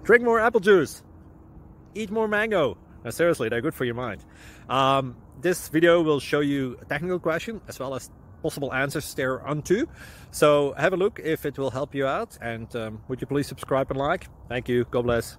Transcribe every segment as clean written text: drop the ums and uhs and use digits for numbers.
Drink more apple juice. Eat more mango. No, seriously, they're good for your mind. This video will show you a technical question as well as possible answers thereunto. So have a look if it will help you out, and would you please subscribe and like? Thank you. God bless.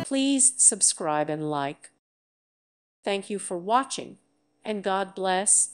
Please subscribe and like. Thank you for watching, and God bless.